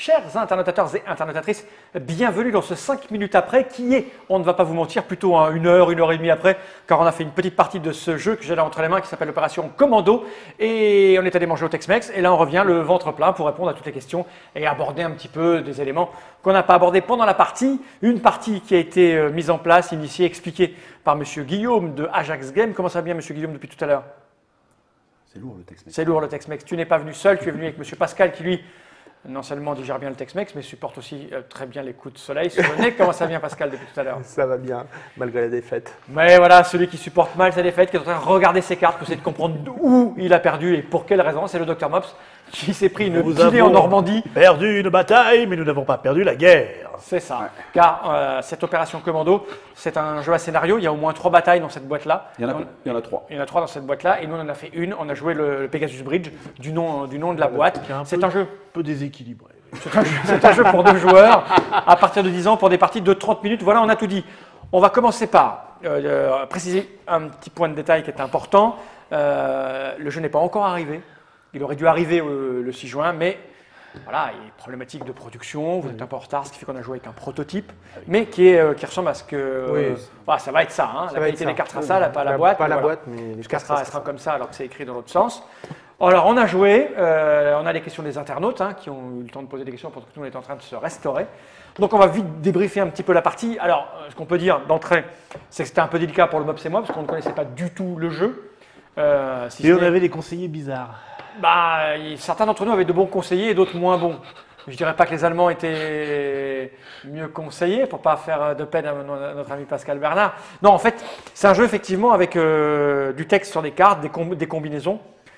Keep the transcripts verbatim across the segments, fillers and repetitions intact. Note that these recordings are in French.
Chers internautateurs et internautatrices, bienvenue dans ce cinq minutes après qui est, on ne va pas vous mentir, plutôt hein, une heure, une heure et demie après, car on a fait une petite partie de ce jeu que j'ai là entre les mains qui s'appelle l'opération Commando et on est allé manger au Tex-Mex et là on revient le ventre plein pour répondre à toutes les questions et aborder un petit peu des éléments qu'on n'a pas abordés pendant la partie. Une partie qui a été euh, mise en place, initiée, expliquée par Monsieur Guillaume de Ajax Game. Comment ça va bien Monsieur Guillaume depuis tout à l'heure? C'est lourd le Tex-Mex. C'est lourd le Tex-Mex. Tu n'es pas venu seul, tu es venu avec Monsieur Pascal qui lui non seulement digère bien le Tex-Mex, mais supporte aussi euh, très bien les coups de soleil sur le nez. Comment ça vient, Pascal, depuis tout à l'heure? Ça va bien, malgré la défaite. Mais voilà, celui qui supporte mal sa défaite, qui est en train de regarder ses cartes pour essayer de comprendre où il a perdu et pour quelle raison, c'est le docteur Mops qui s'est pris une dîner en Normandie. Perdu une bataille, mais nous n'avons pas perdu la guerre. C'est ça, ouais. Car euh, cette opération Commando, c'est un jeu à scénario. Il y a au moins trois batailles dans cette boîte-là. Il y en a, on, il y en a trois. Il y en a trois dans cette boîte-là, et nous on en a fait une. On a joué le, le Pegasus Bridge du nom, du nom de la boîte. C'est un jeu un peu déséquilibré. C'est un, jeu, un jeu pour deux joueurs, à partir de dix ans, pour des parties de trente minutes. Voilà, on a tout dit. On va commencer par euh, euh, préciser un petit point de détail qui est important. Euh, le jeu n'est pas encore arrivé. Il aurait dû arriver euh, le six juin, mais voilà, il y a des problématiques de production. Vous êtes un peu en retard, ce qui fait qu'on a joué avec un prototype, mais qui, est, euh, qui ressemble à ce que… Oui. Euh, voilà, ça va être ça. Hein, ça la qualité des cartes sera ça, pas la, la boîte. Pas la voilà. boîte, mais les cartes sera, sera comme ça, alors que c'est écrit dans l'autre sens. Alors, on a joué, euh, on a les questions des internautes hein, qui ont eu le temps de poser des questions pendant que nous on est en train de se restaurer. Donc, on va vite débriefer un petit peu la partie. Alors, ce qu'on peut dire d'entrée, c'est que c'était un peu délicat pour le Mops et moi, parce qu'on ne connaissait pas du tout le jeu. Euh, si et on avait des conseillers bizarres. Bah, certains d'entre nous avaient de bons conseillers et d'autres moins bons. Je ne dirais pas que les Allemands étaient mieux conseillés, pour ne pas faire de peine à notre ami Pascal Bernard. Non, en fait, c'est un jeu effectivement avec euh, du texte sur des cartes, des, com des combinaisons.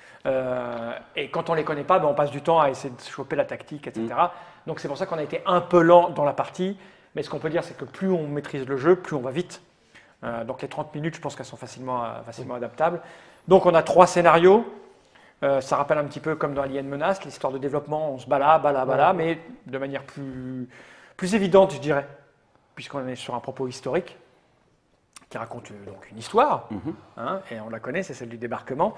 Euh, et quand on ne les connaît pas, ben on passe du temps à essayer de choper la tactique, et cetera. Mmh. Donc c'est pour ça qu'on a été un peu lent dans la partie. Mais ce qu'on peut dire, c'est que plus on maîtrise le jeu, plus on va vite. Euh, donc les trente minutes, je pense qu'elles sont facilement, facilement adaptables. Donc on a trois scénarios. Euh, ça rappelle un petit peu comme dans Alien Menace, l'histoire de développement, on se bat là, bat là, bat là, mais de manière plus, plus évidente, je dirais, puisqu'on est sur un propos historique qui raconte donc une histoire, mmh. hein, et on la connaît, c'est celle du débarquement.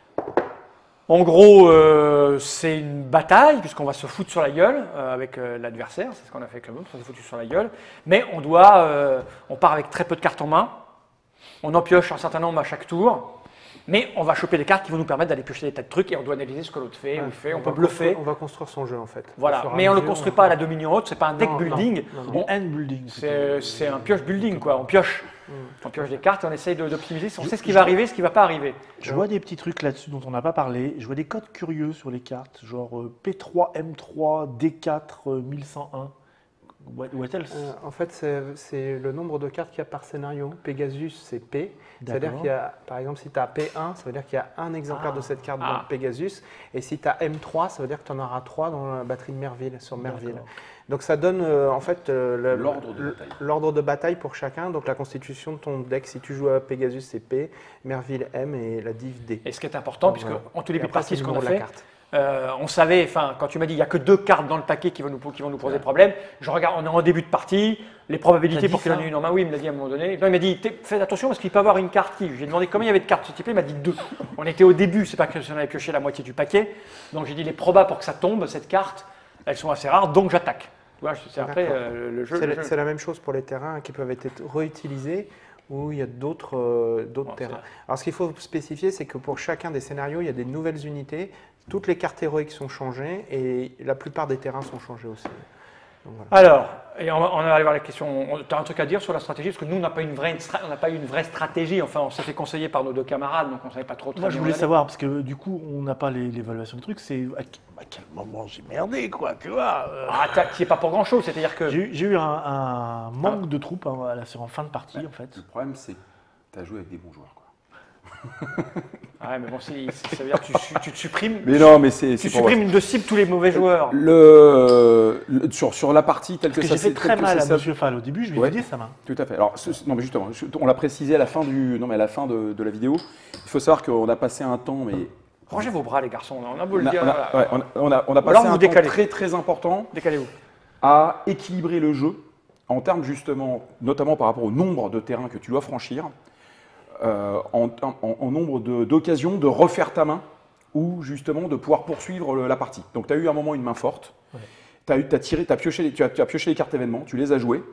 En gros, euh, c'est une bataille, puisqu'on va se foutre sur la gueule euh, avec euh, l'adversaire, c'est ce qu'on a fait avec le monde, on s'est foutu sur la gueule, mais on doit, euh, on part avec très peu de cartes en main, on en pioche un certain nombre à chaque tour. Mais on va choper des cartes qui vont nous permettre d'aller piocher des tas de trucs et on doit analyser ce que l'autre fait, ouais, ou il fait, on, on peut bluffer. On va construire son jeu en fait. Voilà, mais on ne le construit pas à la Dominion Haute, c'est pas un deck non, building. C'est un building. C'est un pioche building quoi, on pioche. Mm. On pioche des cartes et on essaye d'optimiser si on je, sait ce qui va arriver, ce qui ne va pas arriver. Je vois des petits trucs là-dessus dont on n'a pas parlé. Je vois des codes curieux sur les cartes, genre euh, P trois M trois D quatre euh, mille cent un. What, what else euh, En fait, c'est le nombre de cartes qu'il y a par scénario. Pegasus, c'est P. C'est-à-dire qu'il y a, par exemple, si tu as P un, ça veut dire qu'il y a un exemplaire ah. de cette carte ah. dans Pegasus. Et si tu as M trois, ça veut dire que tu en auras trois dans la batterie de Merville, sur Merville. Donc ça donne euh, en fait euh, l'ordre de, de bataille pour chacun. Donc la constitution de ton deck, si tu joues à Pegasus, c'est P, Merville M et la div D. Et ce qui est important, puisque en tous les parties, ce qu'on a fait, Euh, on savait, enfin, quand tu m'as dit il n'y a que deux cartes dans le paquet qui vont nous, qui vont nous poser ouais. problème, je regarde, on est en début de partie, les probabilités pour qu'il en ait une en main, oui, il me l'a dit à un moment donné. Non, il m'a dit faites attention parce qu'il peut avoir une carte qui. J'ai demandé combien il y avait de cartes de ce type, il m'a dit deux. On était au début, c'est pas que si on avait pioché la moitié du paquet, donc j'ai dit les probas pour que ça tombe, cette carte, elles sont assez rares, donc j'attaque. C'est après euh, le jeu. C'est la même chose pour les terrains qui peuvent être réutilisés. Où il y a d'autres euh, bon, terrains. Alors ce qu'il faut spécifier, c'est que pour chacun des scénarios, il y a des nouvelles unités. Toutes les cartes héroïques sont changées et la plupart des terrains sont changés aussi. Donc, voilà. Alors, et on, va, on va aller voir la question. Tu as un truc à dire sur la stratégie? Parce que nous, on n'a pas, pas eu une vraie stratégie. Enfin, on s'est fait conseiller par nos deux camarades, donc on ne savait pas trop. Moi, je voulais savoir, parce que du coup, on n'a pas l'évaluation du truc. C'est à, à quel moment j'ai merdé, quoi, tu vois euh... Ah, tu n'y es pas pour grand-chose, c'est-à-dire que… J'ai eu un, un manque ah. de troupes hein, là, en fin de partie, ouais. en fait. Le problème, c'est que tu as joué avec des bons joueurs, quoi. Ah ouais, mais bon, ça veut dire que tu, tu te supprimes. Mais non, mais c'est. Tu supprimes une de cible tous les mauvais joueurs. Le, le sur, sur la partie telle Parce que, que ça j'ai fait très mal à Monsieur Fall au début, je lui ai ouais, dit sa main. Tout à fait. Alors, ce, non, mais justement, on l'a précisé à la fin du, non, mais à la fin de, de la vidéo. Il faut savoir qu'on a passé un temps, mais. Rangez vos bras, les garçons. On a beau le on a, dire. On a, ouais, on a, on a, on a passé un temps très très important. Décalez-vous. À équilibrer le jeu en termes justement, notamment par rapport au nombre de terrains que tu dois franchir. Euh, en, en, en nombre d'occasions de, de refaire ta main ou justement de pouvoir poursuivre le, la partie. Donc tu as eu un moment une main forte, ouais. tu as, as, tiré, as pioché, tu, as, tu as pioché les cartes événements, tu les as jouées.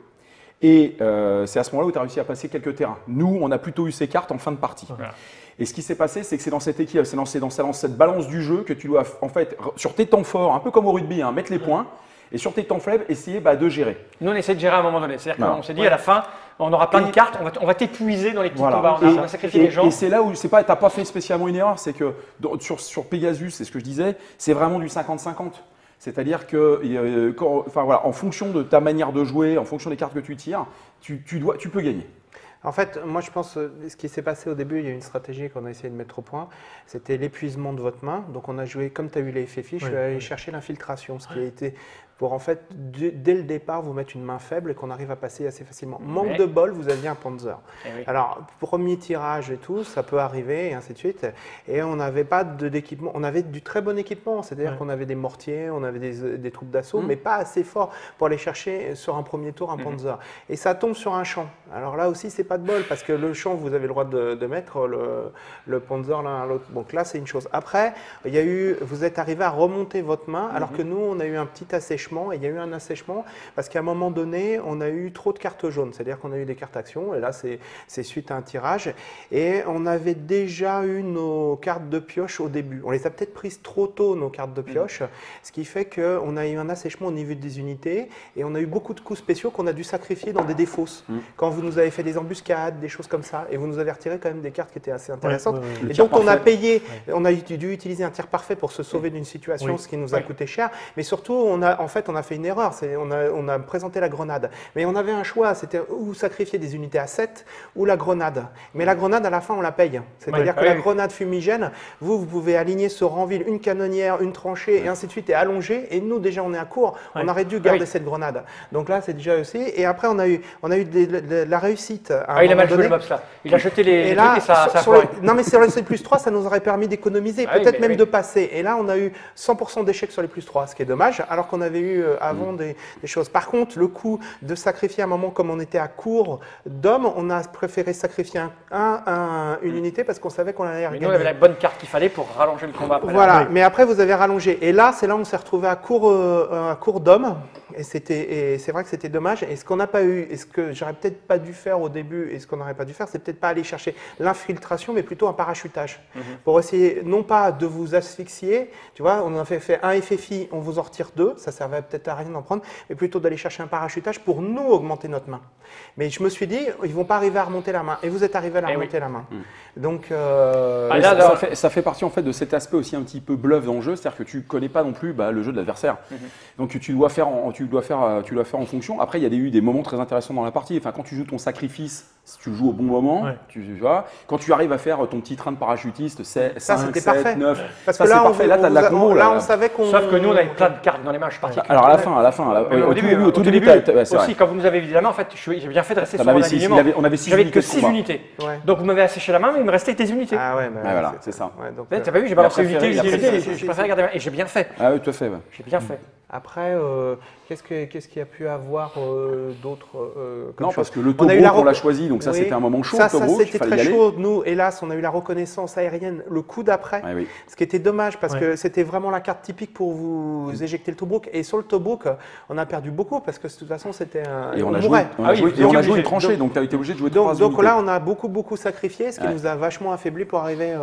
Et euh, c'est à ce moment-là où tu as réussi à passer quelques terrains. Nous, on a plutôt eu ces cartes en fin de partie. Voilà. Et ce qui s'est passé, c'est que c'est dans cette équipe, c'est dans, dans, dans cette balance du jeu que tu dois, en fait, sur tes temps forts, un peu comme au rugby, hein, mettre les points, et sur tes temps faibles, essayer bah, de gérer. Nous, on essaie de gérer à un moment donné. C'est-à-dire qu'on s'est dit, ouais. à la fin, on aura plein de cartes, on va, on va t'épuiser dans les petits voilà. combats, on a, on a sacrifié et, les gens. Et c'est là où tu n'as pas fait spécialement une erreur, c'est que sur, sur Pegasus, c'est ce que je disais, c'est vraiment du cinquante cinquante. C'est-à-dire que, euh, quand, enfin, voilà, en fonction de ta manière de jouer, en fonction des cartes que tu tires, tu, tu, dois, tu peux gagner. En fait, moi je pense que ce qui s'est passé au début, il y a une stratégie qu'on a essayé de mettre au point, c'était l'épuisement de votre main. Donc on a joué, comme tu as eu les effets fiches, oui, je suis allé oui. chercher l'infiltration, ce qui a été pour en fait, dès le départ, vous mettre une main faible et qu'on arrive à passer assez facilement. Manque ouais. de bol, vous aviez un Panzer. Oui. Alors, premier tirage et tout, ça peut arriver et ainsi de suite. Et on n'avait pas d'équipement, on avait du très bon équipement, c'est-à-dire ouais. qu'on avait des mortiers, on avait des, des troupes d'assaut, mmh. mais pas assez fort pour aller chercher sur un premier tour un mmh. Panzer. Et ça tombe sur un champ. Alors là aussi, c'est pas de bol parce que le champ, vous avez le droit de, de mettre le, le Panzer l'un à l'autre. Donc là, c'est une chose. Après, il y a eu, vous êtes arrivé à remonter votre main, alors mmh. que nous, on a eu un petit assèchement. Et il y a eu un assèchement parce qu'à un moment donné, on a eu trop de cartes jaunes. C'est-à-dire qu'on a eu des cartes actions, et là, c'est suite à un tirage. Et on avait déjà eu nos cartes de pioche au début. On les a peut-être prises trop tôt, nos cartes de pioche, mmh. ce qui fait qu'on a eu un assèchement au niveau des unités et on a eu beaucoup de coups spéciaux qu'on a dû sacrifier dans des défausses. Mmh. Quand vous nous avez fait des embuscades, des choses comme ça, et vous nous avez retiré quand même des cartes qui étaient assez intéressantes. Ouais, ouais, ouais. Et donc, on a payé, ouais. on a dû utiliser un tir parfait pour se sauver d'une situation, oui. ce qui nous a oui. coûté cher. Mais surtout, on a en fait, on a fait une erreur, on a, on a présenté la grenade. Mais on avait un choix, c'était ou sacrifier des unités à sept ou la grenade. Mais la grenade, à la fin, on la paye. C'est-à-dire oui, que oui. la grenade fumigène, vous, vous pouvez aligner sur Ranville une canonnière, une tranchée, oui. et ainsi de suite, et allonger. Et nous, déjà, on est à court, oui. on aurait dû garder oui. cette grenade. Donc là, c'est déjà aussi. Et après, on a eu, on a eu des, de, de, la réussite. À ah, il a mal joué le mob, là. Il a jeté les, et les là, trucs et ça, sur, ça sur a le, Non, mais sur le C plus trois, ça nous aurait permis d'économiser, ah, peut-être oui, même oui. de passer. Et là, on a eu cent pour cent d'échecs sur les plus trois, ce qui est dommage, alors qu'on avait eu euh, avant mmh. des, des choses. Par contre, le coup de sacrifier un moment, comme on était à court d'hommes, on a préféré sacrifier un, un, un, une mmh. unité parce qu'on savait qu'on allait gagner. Nous, on avait la bonne carte qu'il fallait pour rallonger le combat. Après voilà, mais après, vous avez rallongé. Et là, c'est là où on s'est retrouvé à court, euh, à court d'hommes. Et c'est vrai que c'était dommage. Et ce qu'on n'a pas eu, et ce que j'aurais peut-être pas dû faire au début, et ce qu'on n'aurait pas dû faire, c'est peut-être pas aller chercher l'infiltration, mais plutôt un parachutage. Mmh. Pour essayer, non pas de vous asphyxier, tu vois, on a fait, fait un F F I, on vous en retire deux, ça servait peut-être à rien d'en prendre, mais plutôt d'aller chercher un parachutage pour nous augmenter notre main. Mais je me suis dit, ils ne vont pas arriver à remonter la main. Et vous êtes arrivé à la remonter oui. la main. Mmh. Donc, euh, ah, là, ça, ça, fait, ça fait partie en fait de cet aspect aussi un petit peu bluff dans le jeu, c'est-à-dire que tu ne connais pas non plus bah, le jeu de l'adversaire. Mmh. Donc tu dois faire en, tu dois faire, tu dois faire en fonction. Après, il y a eu des moments très intéressants dans la partie. Enfin, quand tu joues ton sacrifice, si tu le joues au bon moment, ouais. tu, tu vois. Quand tu arrives à faire ton petit train de parachutiste, cinq, sept, neuf, parce ça, que là, parfait. Là, tu as de la combo. Là, on savait qu'on. Sauf que nous, on avait plein de cartes dans les mains. Je suis parti. Alors à la fin, à la fin, à la, au, au début, au tout début, aussi, quand vous nous avez vidé la main, en fait, j'ai bien fait de rester sur mon alignement. On avait six J'avais que six unités. Donc vous m'avez asséché la main, mais il me restait des unités. Ah ouais, voilà, c'est ça. T'as pas vu, j'ai balancé unité, je préfère garder. Et j'ai bien fait. Ah oui, tout à fait. J'ai bien fait. Après, euh, qu'est-ce qu'il qu qu y a pu avoir euh, d'autres euh, Non, chose. Parce que le Tobruk, on l'a choisi, donc ça oui. c'était un moment chaud. Ça, ça c'était très chaud. Nous, hélas, on a eu la reconnaissance aérienne le coup d'après, ah, oui. ce qui était dommage parce ouais. que c'était vraiment la carte typique pour vous oui. éjecter le Tobruk. Et sur le Tobruk, on a perdu beaucoup parce que de toute façon, c'était un. Et on, on a joué, on a ah, joué, oui, et on a joué une tranchée, donc tu as été obligé de jouer trois unités. Donc là, on a beaucoup, beaucoup sacrifié, ce qui nous a vachement affaibli pour arriver.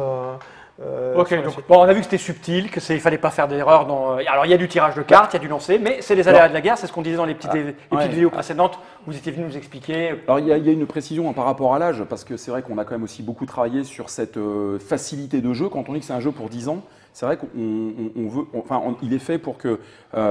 Euh, ok, donc bon, on a vu que c'était subtil, que il fallait pas faire d'erreur. Dans... Alors il y a du tirage de cartes, il y a du lancer, mais c'est les aléas de la guerre, c'est ce qu'on disait dans les petites, ah, les petites ouais. vidéos précédentes. Vous étiez venu nous expliquer. Alors il y a, il y a une précision hein, par rapport à l'âge, parce que c'est vrai qu'on a quand même aussi beaucoup travaillé sur cette euh, facilité de jeu. Quand on dit que c'est un jeu pour dix ans, c'est vrai qu'on on, on veut, on, enfin, on, il est fait pour que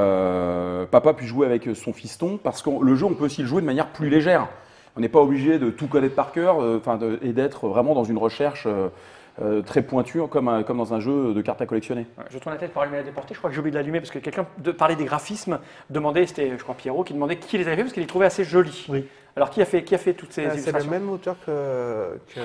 euh, papa puisse jouer avec son fiston, parce que le jeu, on peut aussi le jouer de manière plus légère. On n'est pas obligé de tout connaître par cœur, euh, de, et d'être vraiment dans une recherche. Euh, Euh, très pointu comme, un, comme dans un jeu de cartes à collectionner. Ouais, je tourne la tête pour allumer la déportée, je crois que j'ai oublié de l'allumer parce que quelqu'un de, parlait des graphismes, demandait, c'était je crois Pierrot qui demandait qui les avait fait parce qu'il les trouvait assez jolis. Oui. Alors qui a fait, qui a fait toutes ces euh, illustrations? C'est le même auteur que, que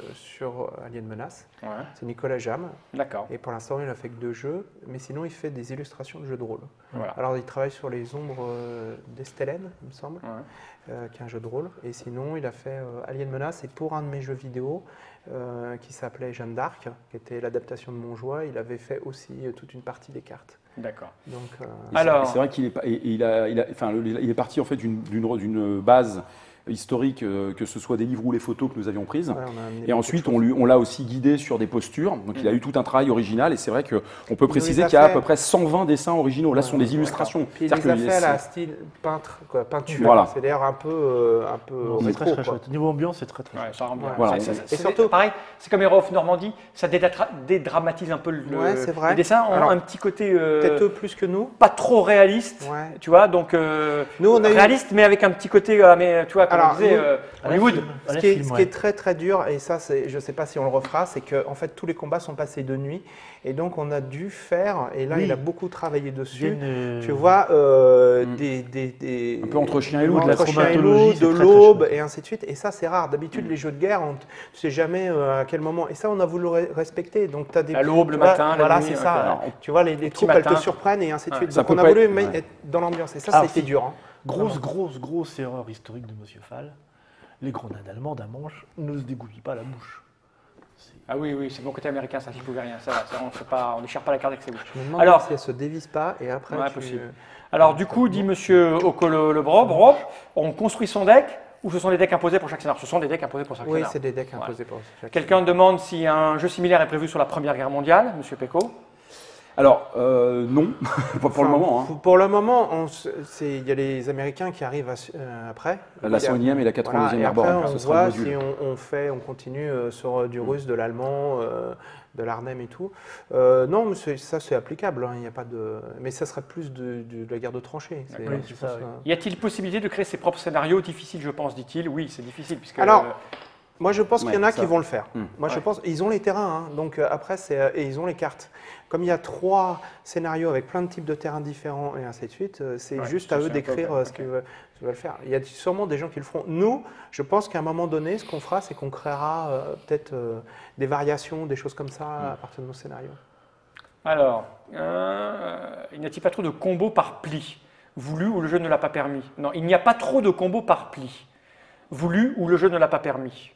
sur Alien Menace, ouais. c'est Nicolas Jam. D'accord. Et pour l'instant il n'a fait que deux jeux, mais sinon il fait des illustrations de jeux de rôle. Voilà. Alors il travaille sur les ombres d'Estélène, il me semble, ouais. euh, qui est un jeu de rôle. Et sinon il a fait euh, Alien Menace et pour un de mes jeux vidéo, Euh, qui s'appelait Jeanne d'Arc, qui était l'adaptation de Montjoie. Il avait fait aussi euh, toute une partie des cartes. D'accord. Donc, euh, Et Alors- c'est c'est vrai qu'il est, pas- et- et il a, il a- enfin, le- il est parti en fait d'une- d'une d'une base historique, euh, que ce soit des livres ou les photos que nous avions prises. ouais, on a amené Et beaucoup ensuite, de on choses. lui- on l'a aussi guidé sur des postures. Donc, il a eu tout un travail original. Et c'est vrai qu'on peut préciser les a qu'il y a à fait- peu près cent vingt dessins originaux. Là, ce sont Ouais, des illustrations. Puis il C'est-à-dire les a que fait à c'est- la style peintre, quoi, peinture. Voilà. C'est d'ailleurs un peu, euh, un peu Non, c'est rétro, très très quoi. chouette. Niveau ambiance, c'est très très Ouais, chouette. ça rend bien. Voilà, Ça- on- ça- et c'est- surtout- pareil, c'est comme Hero of Normandie, ça dédatra- dédramatise un peu le, Ouais, c'est vrai. les dessins ont Alors, un petit côté euh, Peut-être eux plus que nous. pas trop réaliste, Ouais. tu vois, donc euh, Nous, on a eu- réaliste mais avec un petit côté, euh, mais tu vois, comme Alors, on disait, nous- euh, À la Hollywood. film, à Ce la qui, est, film, ce qui ouais. est très très dur, et ça, c'est, je ne sais pas si on le refera, c'est que en fait tous les combats sont passés de nuit, et donc on a dû faire, et là Oui. il a beaucoup travaillé dessus. Viennent, euh, Tu vois, euh, Mm. des, des, des- Un peu entre chien et loup, de la entre chien et loup, traumatologie, c'est de très, très l'aube, chouette. et ainsi de suite. Et ça, c'est rare. D'habitude, les jeux de guerre, on ne sait jamais euh, à quel moment. Et ça, on a voulu re- respecter. Donc, tu as des. À l'aube, le tu vois, matin, la voilà, nuit, c'est ouais, ça. alors, Tu vois, les, les petit troupes, elles matin. te surprennent, et ainsi de Ouais. suite. Ça Donc, on peut a pas voulu être- mettre- ouais. être dans l'ambiance. Et ça, Alors, c'était si- dur. hein. Grosse, grosse, grosse erreur historique de Monsieur Fall. Les grenades allemandes à manche ne se dégoupillent pas la bouche. C'est- Ah oui, oui, c'est mon côté américain, ça, j'y pouvais rien. Ça, va, ça, on fait pas, on déchire pas la carte avec ses bouches. Je me demande Alors- si elles se dévissent pas, et après. Ouais, tu- possible. Alors, du coup, dit Monsieur Okolo Le Brob, on construit son deck ou ce sont des decks imposés pour chaque scénario? Ce sont des decks imposés pour chaque Oui, scénario. c'est des decks Voilà. imposés pour chaque. Quelqu'un demande si un jeu similaire est prévu sur la Première Guerre mondiale, Monsieur Pecot. Alors, euh, non, pas pour le Enfin, moment. hein. pour- Pour le moment, on se- c'est- il y a les Américains qui arrivent à su- euh, après. La cent unième et la Voilà, quatre-vingt-deuxième et après, Airborne, on ce sera le voit module. si on, on fait, on continue euh, sur euh, du russe, de l'allemand, euh, de l'Arnhem et tout. Euh, non, mais c'est- ça c'est applicable. hein, Il n'y a pas de. Mais ça serait plus de, de- de la guerre de tranchées. C'est- Oui, je c'est ça, pense, oui. euh, Y a-t-il possibilité de créer ses propres scénarios? Difficile, je pense, dit-il. Oui, c'est difficile puisque. Alors, euh, Moi, je pense qu'il y en Ouais, a ça. qui vont le faire. Hmm. Moi, je Ouais. pense, ils ont les terrains, hein, donc euh, après, c'est, euh, et ils ont les cartes. Comme il y a trois scénarios avec plein de types de terrains différents et ainsi de suite, euh, c'est Ouais, juste ça, à c'est eux un peu d'écrire open, euh, ce ok. qu'ils veulent, ce qu'ils veulent faire. Il y a sûrement des gens qui le feront. Nous, je pense qu'à un moment donné, ce qu'on fera, c'est qu'on créera euh, peut-être euh, des variations, des choses comme ça à partir de nos scénarios. Alors, euh, il n'y a-t-il pas trop de combos par pli, voulu ou le jeu ne l'a pas permis? Non, il n'y a pas trop de combos par pli, voulu ou le jeu ne l'a pas permis.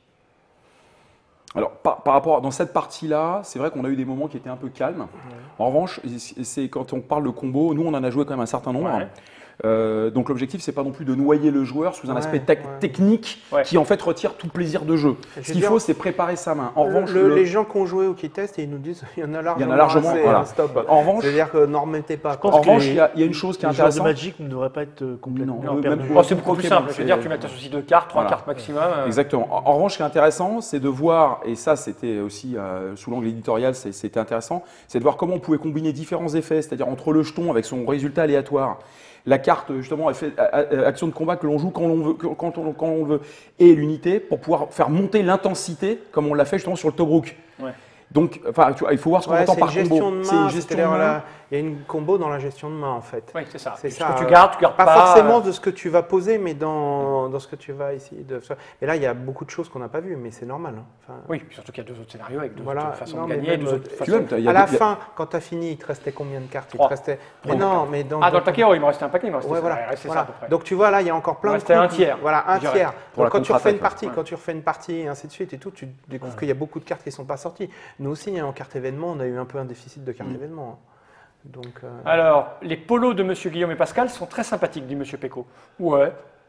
Alors, par, par rapport à- dans cette partie-là, c'est vrai qu'on a eu des moments qui étaient un peu calmes. En revanche, c'est c'est quand on parle de combo, nous on en a joué quand même un certain nombre. Ouais. Euh, donc l'objectif, c'est pas non plus de noyer le joueur sous un Ouais, aspect tec- ouais. technique Ouais. qui en fait retire tout plaisir de jeu. Je Ce veux qu'il dire, faut, c'est préparer sa main. En Le- revanche, le- le- les gens qui ont joué ou qui testent, et ils nous disent il y en a largement, il y en a largement. assez, Voilà. hein, stop. En revanche, C'est-à-dire que n'en remettez pas. Je quoi. pense en que revanche, les- il y, a il y a une chose qui est Les joueurs de intéressante. Magic ne devraient pas être euh, complètement Non, perdus. même- Oh, c'est beaucoup plus Pokémon, simple. Je veux dire, c'est- tu mets t'associes deux cartes, trois Voilà. cartes maximum. euh, Exactement. En, en revanche, ce qui est intéressant, c'est de voir, et ça c'était aussi euh, sous l'angle éditorial, c'est- c'était intéressant, c'est de voir comment on pouvait combiner différents effets, c'est-à-dire entre le jeton avec son résultat aléatoire, la carte justement effet, a- a- action de combat que l'on joue quand l'on veut, quand on, quand on le veut, et l'unité pour pouvoir faire monter l'intensité, comme on l'a fait justement sur le Tobruk. Ouais. Donc, enfin, tu vois, il faut voir ce qu'on Ouais, entend c'est par une gestion combo. de C'est main. une gestion de c'est-à-dire main. la- Il y a une combo dans la gestion de main en fait. Oui, c'est ça. C'est Ce ça, que tu euh, gardes, tu gardes Pas, pas. forcément euh, de ce que tu vas poser, mais dans, dans ce que tu vas essayer de faire. Et là, il y a beaucoup de choses qu'on n'a pas vues, mais c'est normal. hein. Enfin, Oui, puis surtout qu'il y a deux autres scénarios avec deux Voilà. autres façons Non, de mais gagner, même, deux euh, autres tu Tu façons. vois, il y a à la des- il y a- fin, quand tu as fini, il te restait combien de cartes? Il Trois. te restait... Trois Mais non, cartes. mais dans, Ah, dans dans le paquet, oh, il me restait un paquet, il me restait Ouais, ça, voilà. il restait Voilà. ça à peu près. Donc tu vois là, il y a encore plein Il de restait un trucs. tiers, Voilà, un je dirais. tiers. Pour Donc la quand tu refais une contre-attaque, partie, ouais. quand tu refais une partie et ainsi de suite et tout, tu découvres qu'il y a beaucoup de cartes qui ne sont pas sorties. Nous aussi, hein, en carte événement, on a eu un peu un déficit de cartes Mm. événement. hein. Donc euh, Alors, les polos de Monsieur Guillaume et Pascal sont très sympathiques, dit Monsieur Pecot. Ouais.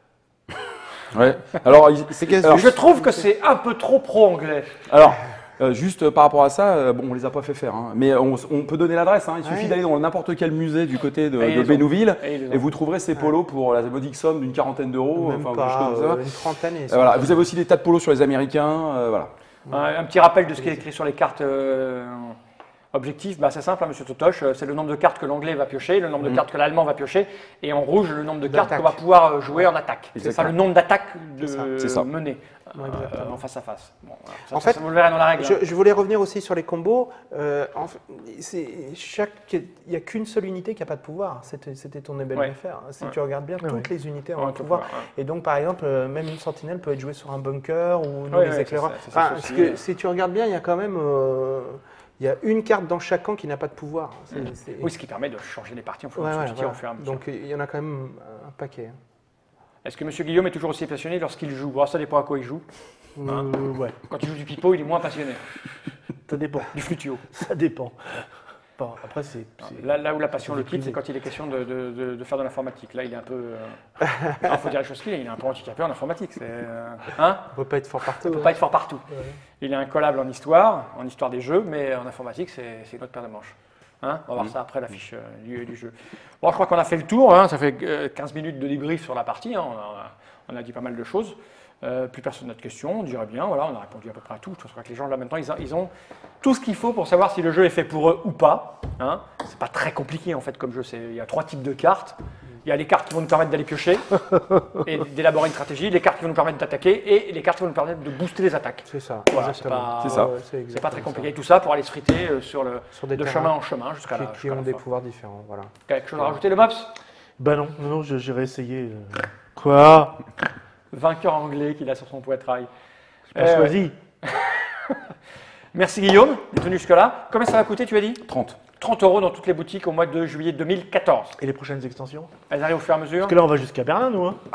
Ouais. Alors, il- Pegasus. alors, Je trouve que c'est un peu trop pro-anglais. Alors, euh, juste euh, par rapport à ça, euh, bon, on les a pas fait faire, hein, mais on, on peut donner l'adresse. hein, il suffit Ouais. d'aller dans n'importe quel musée du côté de, Et ils de les ont. Bénouville Et ils les ont. et vous trouverez ces polos pour la modique somme d'une quarantaine d'euros. même enfin, pas quelque chose comme ça. euh, une trentaine. Et Euh, voilà. Vous avez aussi des tas de polos sur les Américains. euh, voilà. Un, un petit rappel de ce qui est écrit sur les cartes euh, objectives. Bah, c'est simple, hein, Monsieur Totoche. euh, C'est le nombre de cartes que l'anglais va piocher, le nombre de Mhm. cartes que l'allemand va piocher, et en rouge, le nombre de cartes D'attaque. qu'on va pouvoir euh, jouer en attaque. C'est ça, Exactement. le nombre d'attaques de C'est ça. C'est ça. menées Ouais, euh, exactement. en face à face. Bon, voilà. Ça, En ça, fait, ça, vous le verrez dans la règle. Je, hein. je voulais revenir aussi sur les combos. Euh, en fait, c'est- chaque, il n'y a qu'une seule unité qui n'a pas de pouvoir. C'était c'était ton ébène Ouais. de fer. Si Ouais. tu regardes bien, Ouais, toutes ouais. les unités ont Ouais, un tout pouvoir. pouvoir, ouais. Et donc, par exemple, euh, même une sentinelle peut être jouée sur un bunker ou nous, Ouais, les ouais, éclaireurs. c'est ça, c'est ça, Enfin, c'est parce aussi, que euh, si tu regardes bien, il y a quand même euh, il y a une carte dans chaque camp qui n'a pas de pouvoir. C'est- c'est- Oui, ce qui permet de changer les parties en fonction Ouais, de ouais, ce qui tire au voilà. fur et à mesure. Donc, il y en a quand même un paquet. Est-ce que Monsieur Guillaume est toujours aussi passionné lorsqu'il joue? Bon, ça dépend à quoi il joue. Hein Euh, ouais, Quand il joue du pipeau, il est moins passionné. ça dépend. Du flutio. Ça dépend. Bon, après, c'est. c'est- Là, là où la passion c'est le quitte, c'est privé. quand il est question de, de- de- de faire de l'informatique. Là, il est un peu. Il faut dire les choses qu'il est. Il est un peu handicapé en informatique. C'est, euh, hein On ne peut pas être fort partout. Il ne peut hein. pas être fort partout. Ouais. Il est incollable en histoire, en histoire des jeux, mais en informatique, c'est c'est une autre paire de manches. Hein, on va voir Mm. ça après la fiche euh, du, du jeu. Bon, je crois qu'on a fait le tour. Hein, ça fait euh, quinze minutes de débrief sur la partie. Hein, on, a, on a dit pas mal de choses. Euh, plus personne n'a de questions. On dirait bien. Voilà, on a répondu à peu près à tout. Je crois que les gens là maintenant, ils ont, ils ont tout ce qu'il faut pour savoir si le jeu est fait pour eux ou pas. Hein. C'est pas très compliqué en fait comme jeu. C'est- Il y a trois types de cartes. Il y a les cartes qui vont nous permettre d'aller piocher et d'élaborer une stratégie, les cartes qui vont nous permettre d'attaquer et les cartes qui vont nous permettre de booster les attaques. C'est ça, Voilà, c'est exactement. pas- C'est ça. Ouais, c'est C'est pas exactement très ça. compliqué. Tout ça pour aller se friter euh, sur le, Sur des de terrains chemin en chemin jusqu'à qui, la, qui jusqu'à ont la des fin. pouvoirs différents. Voilà. Quelque chose à rajouter, le Mops? Bah non, non, non, je- j'ai réessayé. euh. Quoi? Vainqueur anglais qu'il a sur son poitrail. J'ai pas Euh, choisi. Merci Guillaume d'être venu jusque-là. Combien ça va coûter, tu as dit? trente. trente euros dans toutes les boutiques au mois de juillet deux mille quatorze. Et les prochaines extensions? Elles arrivent au fur et à mesure. Parce que là, on va jusqu'à Berlin, nous. Hein.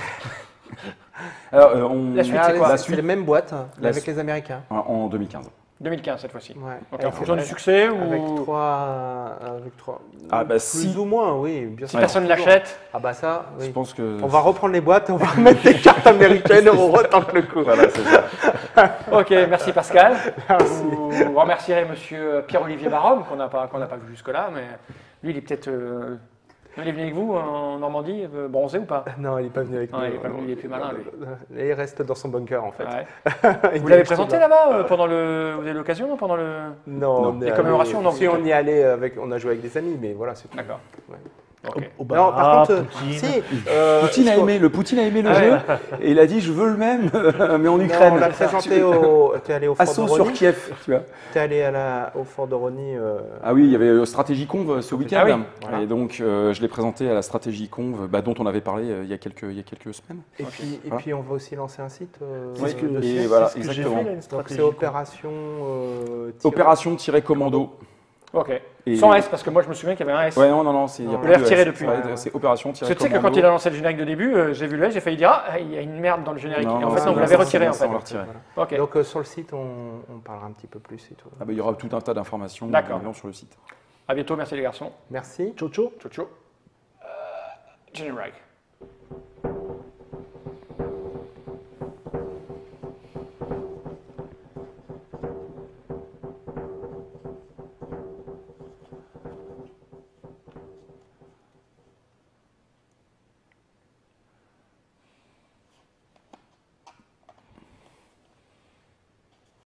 Alors, euh, on, La suite, Ah, c'est quoi? La C'est suite les mêmes boîtes, hein, mais La avec suite. les Américains. en- en deux mille quinze. deux mille quinze cette fois-ci. Ouais. Ok, en Avec- fonction du succès ou Avec trois, avec trois. Ah, bah, plus si- ou moins, oui, bien si sûr. personne ne Toujours. l'achète? Ah bah ça, oui. Je pense que. On va reprendre les boîtes, on va remettre des cartes américaines et on retente le coup. Voilà, c'est ça. Ok, merci Pascal. Merci. Vous remercierez monsieur Pierre-Olivier Barhomme, qu'on n'a pas, qu'on n'a pas vu jusque-là, mais lui, il est peut-être. euh, Il est venu avec vous en Normandie, euh, bronzé ou pas? Non, il n'est pas venu avec Non, nous. il est pas venu, il est plus malin, lui. Et il reste dans son bunker en fait. Ouais. Il Vous l'avez est présenté là là-bas euh, pendant le. Vous avez eu l'occasion non, pendant le. Non, Non. on est Les allé- commémorations, non, Si vous on êtes- y allait avec, on a joué avec des amis, mais voilà, c'est tout. D'accord. Ouais. Ok. Au- au Non, bar, par contre, euh, Poutine. si. euh, Poutine a je- aimé, le Poutine a aimé le Ah jeu ouais. et il a dit je veux le même, mais en Non, Ukraine. on l'a présenté au. T'es allé au Fort de Assaut sur Rony. Kiev, tu vois. T'es allé à la, au Fort de Rony. euh, Ah oui, il y avait euh, Stratégie Conv euh, ce week-end. Ah oui, voilà. Et donc, euh, je l'ai présenté à la Stratégie Conv, bah, dont on avait parlé euh, il, y a quelques, il y a quelques semaines. Et, puis, et Voilà. puis on va aussi lancer un site. euh, C'est ce que, de et site. voilà, c'est ce que j'ai exactement. fait, là, une Donc stratégie. c'est opération. euh, tirée- Opération-commando. Ok. Et- Sans S, parce que moi je me souviens qu'il y avait un S. Ouais, non, non, non, c'est il y a Non. plus Vous l'avez de retiré S. depuis. Ouais, Ouais. C'est Opération-Commando. Parce que tu sais que quand il a lancé le générique de début, euh, j'ai vu le S, j'ai failli dire ah, il y a une merde dans le générique. Non, et en non, fait, c'est non, vous bon, l'avez ça, retiré c'est en bon, fait. ça, on l'a retiré. Voilà. Ok. Donc euh, sur le site, on, on parlera un petit peu plus et tout. Ah bah, il y aura tout un tas d'informations D'accord. évidemment, sur le site. À bientôt, merci les garçons. Merci. Ciao, ciao. Ciao, ciao. Euh, Générique.